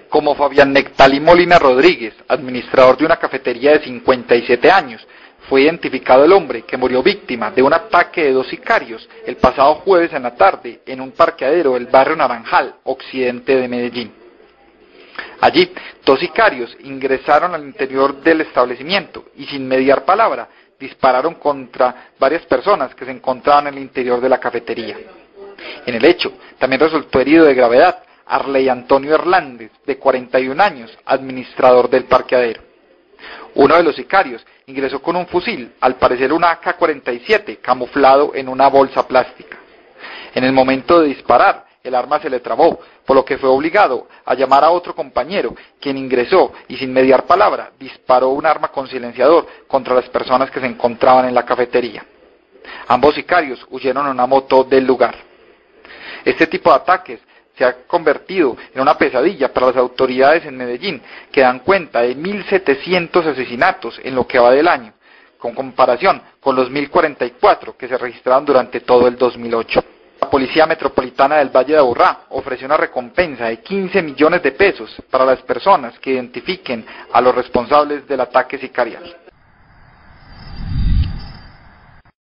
Como Fabián Nectalí Molina Rodríguez, administrador de una cafetería de 57 años, fue identificado el hombre que murió víctima de un ataque de 2 sicarios el pasado jueves en la tarde en un parqueadero del barrio Naranjal, occidente de Medellín. Allí, 2 sicarios ingresaron al interior del establecimiento y sin mediar palabra dispararon contra varias personas que se encontraban en el interior de la cafetería. En el hecho, también resultó herido de gravedad Arley Antonio Hernández, de 41 años, administrador del parqueadero. Uno de los sicarios ingresó con un fusil, al parecer una AK-47, camuflado en una bolsa plástica. En el momento de disparar, el arma se le trabó, por lo que fue obligado a llamar a otro compañero, quien ingresó y sin mediar palabra disparó un arma con silenciador contra las personas que se encontraban en la cafetería. Ambos sicarios huyeron en una moto del lugar. Este tipo de ataques se ha convertido en una pesadilla para las autoridades en Medellín, que dan cuenta de 1.700 asesinatos en lo que va del año, con comparación con los 1.044 que se registraron durante todo el 2008. La Policía Metropolitana del Valle de Aburrá ofreció una recompensa de 15 millones de pesos para las personas que identifiquen a los responsables del ataque sicarial.